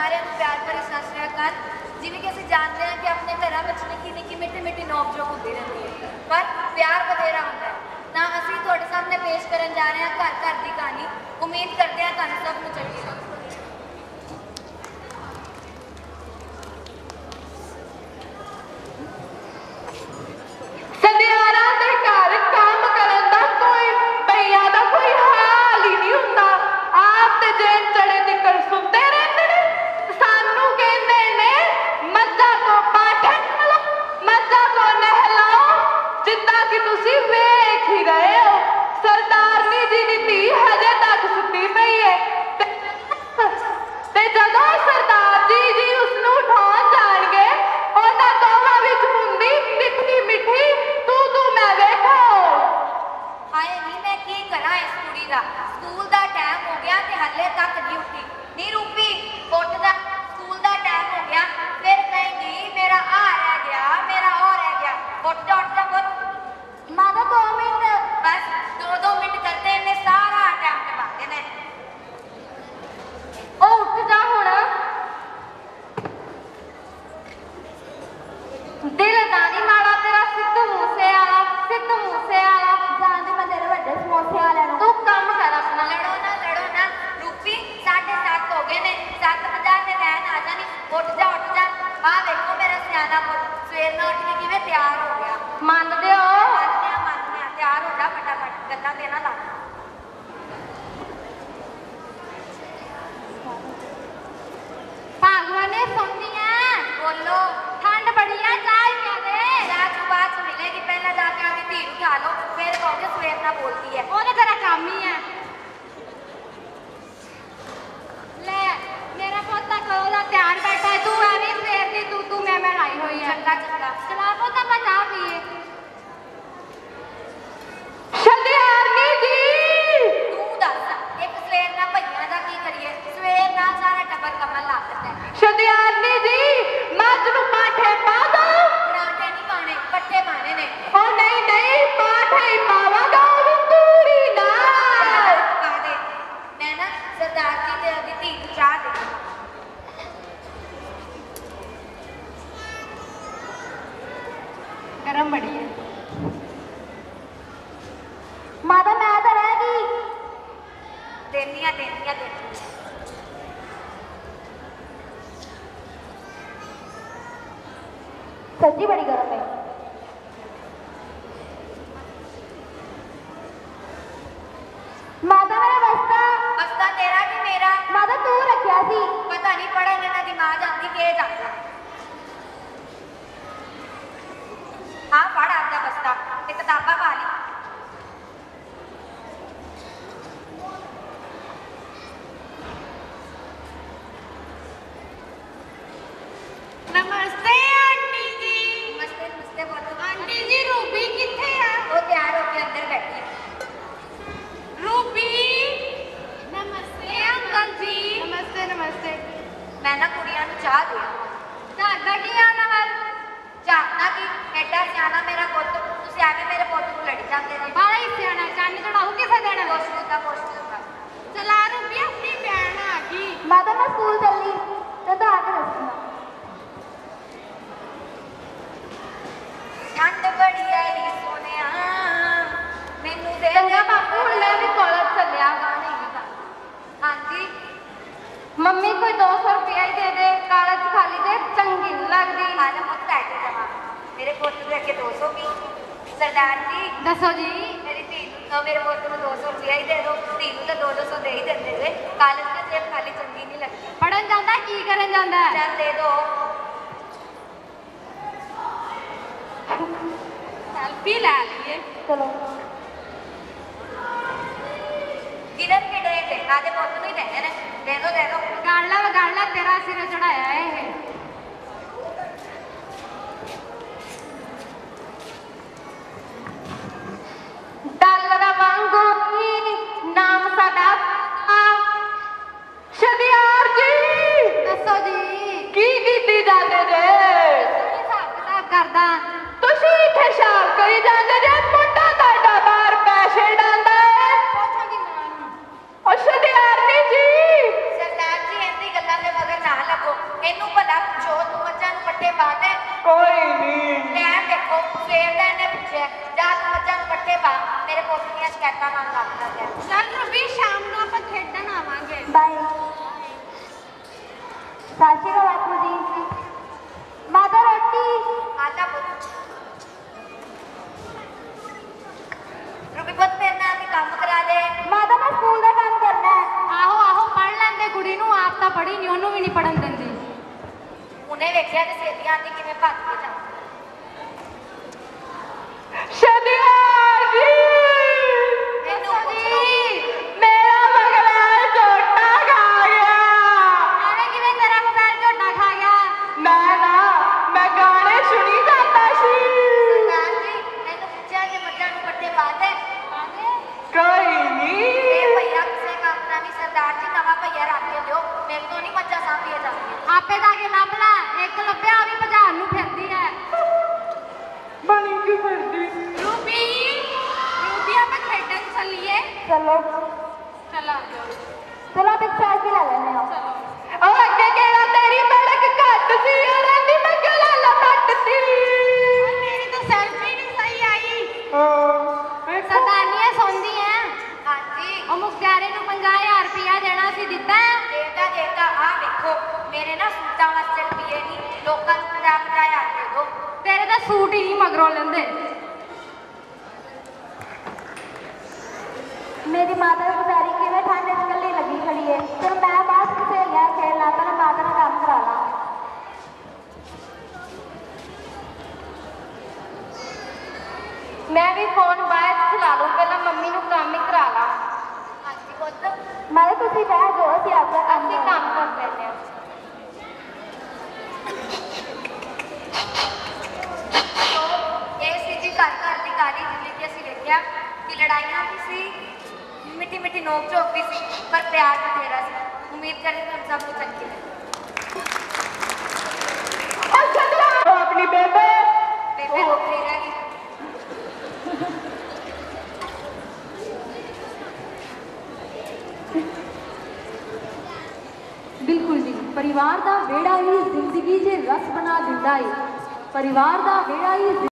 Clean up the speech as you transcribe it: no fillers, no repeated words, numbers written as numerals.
सारे प्यार भरी सत श्री अकाल। जिवें कि असीं जानते हैं कि अपने घरों में निक्की निक्की मिट्टी मिट्टी नोक झोंक होती रहती है, पर प्यार बथेरा होता है। तो असीं तुहाडे सामने पेश करन जा रहे हैं घर घर की कहानी। उम्मीद करते हैं तुहानूं सब नूं चंगी लगे। सब्जी बड़ी गर्म है। माता मेरा बस्ता बस्ता तेरा कि मेरा? माता तू रखिया सी। पता नहीं पढ़ा इन्हें दिमाग आती के जाता। हाँ पढ़ आता बस्ता ते किताबा पा ली। नमस्ते आंटी जी। नमस्ते नमस्ते बोलो। आंटी जी रूबी किथे है? वो तैयार होके अंदर बैठी है। रूबी नमस्ते अंकल जी। नमस्ते नमस्ते। मैं ना कुड़ियां नूं चाह दे ਤੁਹਾਡਾ ਕੀ ਆਣਾ ਵੱਲ ਚਾਹਨਾ कि एडा सियाना मेरा पुत तुसीं एवें मेरे पुत नूं लड़ी जांदे ने। ਬਾਲਾ ਹੀ ਸਿਆਣਾ ਚੰਨ ਚੜਾਉ ਕਿਸੇ ਦਿਨ कुछ नहीं होता कुछ नहीं होता। ਚਲਾ रूबी अपनी भैन आ गई। माता मैं स्कूल चली ते तो आके दसना। ठंड बड़ी आई सोनिया मैनू दे चंगा बापू हुण मैं भी कॉलेज चलिया। हाँ जी मम्मी कोई 200 रुपया ही दे दे कागज खाली दे चंगी नहीं लगती। आज पुत पैसे जमा मेरे पुत दे अगे 200 भी। सरदार जी दसो जी। मेरी धी तो मेरे पुत नूं 200 रुपया ही दे दो। धी नूं तो 200 दे ही देंदे जे। कॉलेज में जेब खाली चंगी नहीं लगती। पढ़न जांदा की करन जांदा? चल दे दो। सेल्फी ले लिए। चलो किधर के डे थे आधे पुत नूं ही देने ने। दे दो गाला तेरा सिर चढ़ाया है। डॉलर वांगू नाम साडा शदियार जी। दसो जी की कीती जांदे जे? हिसाब किताब करदा। तुसी इत्थे शाम करी जांदे जे मुंडा ताड़ा बाहर पैसे डांदा है। पुछांगी मां नूं। ओ शदियार जी सरदार जी ऐसी गल्लां दे मगर ना लगो। ਇਹਨੂੰ ਭਲਾ ਪੁੱਛੋ ਤੂੰ ਮੱਝਾਂ ਨੂੰ ਪੱਠੇ ਪਾ ਦੇ। ਕੋਈ ਨਹੀਂ। ਟਾਈਮ ਦੇਖੋ ਸਵੇਰ ਦਾ ਇਹਨੇ ਪੁੱਛਿਆ ਜਾ ਤੂੰ ਮੱਝਾਂ ਨੂੰ ਪੱਠੇ ਪਾ ਮੇਰੇ ਪੁੱਤ ਦੀਆਂ ਸ਼ਿਕਾਇਤਾਂ ਨਾਲ ਲੱਗਦਾ ਗਿਆ। ਚੱਲ ਰਵੀ ਸ਼ਾਮ ਨੂੰ ਆਪਾਂ ਖੇਡਣ ਆਵਾਂਗੇ। ਬਾਏ। ਸਤਿ ਸ਼੍ਰੀ ਅਕਾਲ ਬਾਪੂ ਜੀ। ਮਾਤਾ ਰੋਟੀ। ਆਜਾ ਪੁੱਤ। ਰੁਬੀ ਪੁੱਤ ਮੇਰੇ ਨਾਲ ਵੀ ਕੰਮ ਕਰਾ ਦੇ। ਮਾਤਾ ਮੈਂ ਸਕੂਲ ਦਾ ਕੰਮ ਕਰਨਾ ਹੈ। ਆਹੋ ਆਹੋ ਪੜ ਲੈਂਦੇ ਕੁੜੀ ਨੂੰ, ਆਪ ਤਾਂ ਪੜੀ ਨਹੀਂ, ਉਹਨੂੰ ਵੀ ਨਹੀਂ ਪੜਨ ਦਿੰਦੀ। ਉਹਨੇ ਵੇਖਿਆ ਤੇ ਸੇਲੀਆਂ ਦੀ ਕਿਵੇਂ ਭੱਜ ਕੇ ਜਾਂਦੀ। ਸ਼ਨੀਵਾਰ ਜੀ ਮੈਨੂੰ ਪੁੱਛ ਲਓ ਮੇਰਾ ਮੋਬਾਈਲ ਝੋਟਾ ਖਾ ਗਿਆ। ਐਵੇਂ ਕਿਵੇਂ ਤੇਰਾ ਮੋਬਾਈਲ ਝੋਟਾ ਖਾ ਗਿਆ? ਮੈਂ ਗਾਣੇ ਸੁਣੀ ਜਾਂਦਾ ਸੀ। ਸਰਦਾਰ ਜੀ ਮੈਨੂੰ ਪੁੱਛਿਆ ਕਿ ਮੱਝਾਂ ਨੂੰ ਪੱਠੇ ਪਾ ਦੇ। ਕੋਈ ਨਹੀਂ। ਇਹ ਭਈਆ ਕਿਸੇ ਕੰਮ ਦਾ ਨਹੀਂ ਸਰਦਾਰ ਜੀ, ਨਵਾਂ ਭਈਆ ਰੱਖ ਕੇ ਦਿਓ, ਮੇਰੇ ਤੋਂ ਨਹੀਂ ਮੱਝਾਂ ਸਾਂਭੀਆਂ ਜਾਂਦੀਆਂ। ਆਪੇ ਜਾ ਕੇ ਲੱਭ ਲੈ, ਇੱਕ ਲੱਭਿਆ ਵੀ ਭਜਾਣ ਨੂੰ ਫਿਰਦੀ ਹੈ। ਬਣੀ ਕੀ ਫਿਰਦੀ? ਰੂਬੀ ਆਪਾਂ ਖੇਡਣ ਚੱਲੀਏ। ਚਲੋ ਚਲਾ ਚਲੋ ਆਪ ਇੱਕ ਚਾਹ ਵੀ ਲੈ ਲੈਣੇ ਆ। ਚਲੋ। ਉਹ ਅੱਗੇ ਕਿਹੜਾ ਤੇਰੀ ਬੜਕ ਘੱਟ ਸੀ, ਉਹਨਾਂ ਦੀ ਮੈਂ ਗਲਾ ਲਪਟਤੀ। ਮੇਰੀ ਤਾਂ ਸੈਲਫੀ ਨਹੀਂ ਸਹੀ ਆਈ। ਸਰਦਾਰਨੀਆਂ ਸੌਂਦੀ ਐ। ਹਾਂਜੀ ਉਹ ਮੁਖਤਿਆਰੇ ਨੂੰ 50,000 ਰੁਪਇਆ ਦੇਣਾ ਸੀ, ਦਿੱਤਾ? ਦੇਤਾ ਆ ਵੇਖੋ ਮੇਰੇ ਨਾ ਸੂਟਾਂ ਵਾਸਤੇ ਰੁਪਈਏ ਨਹੀਂ, ਲੋਕਾਂ ਨੂੰ 50,000 ਦੇ ਦਿਓ। ਤੇਰੇ ਤਾਂ ਸੂਟ ਹੀ ਨਹੀਂ ਮਗਰੋਂ ਲੈਂਦੇ। ਮੇਰੀ ਮਾਤਾ ਦੀ ਵਿਚਾਰੀ ਕਿਵੇਂ ਠੰਡ ਚ ਇਕੱਲੀ ਲੱਗੀ ਖੜੀ ਏ। ਫਿਰ ਮੈਂ ਬਸ ਸਹੇਲੀਆਂ ਖੇਡ ਲਾ ਤਾਂ ਮਾਤਾ ਨਾਲ ਕੰਮ ਕਰਾ ਲਾ। ਮੈਂ ਵੀ ਫੋਨ ਬਾਅਦ ਚ ਚਲਾ ਲੂੰ, ਪਹਿਲਾਂ ਮੰਮੀ ਨੂੰ ਕੰਮ ਹੀ ਕਰਾ ਲਾ। ਹਾਂਜੀ ਪੁੱਤ ਮਾਤਾ ਤੁਸੀਂ ਬਹਿ ਜਾਓ, ਅਸੀਂ ਆਪਣਾ ਕੰਮ ਅਸੀਂ ਕੰਮ ਕਰ ਲੈਂਦੇ ਹਾਂ। ਇਹ ਸੀ ਜੀ ਘਰ ਦੀ ਕਹਾਣੀ, ਜਿਵੇਂ ਕਿ ਅਸੀਂ ਵੇਖਿਆ ਕਿ ਲੜਾਈਆਂ ਵੀ ਸੀ, ਮਿੱਠੀ ਮਿੱਠੀ ਨੋਕ ਝੋਕ ਵੀ ਸੀ, ਪਰ ਪਿਆਰ ਬਥੇਰਾ ਸੀ। ਉਮੀਦ ਕਰਦੇ ਤੁਹਾਨੂੰ ਸਭ ਕੁਝ ਚੰਗੀ ਲੱਗੀ। ਆਪਣੀ ਬੇਬੇ ਬੇਬੇ ਉੱਥੇ ਰਹਿ ਗਈ। बिल्कुल जी, परिवार का वेड़ा ही जिंदगी च रस बना दिंदा है। परिवार का वेड़ा ही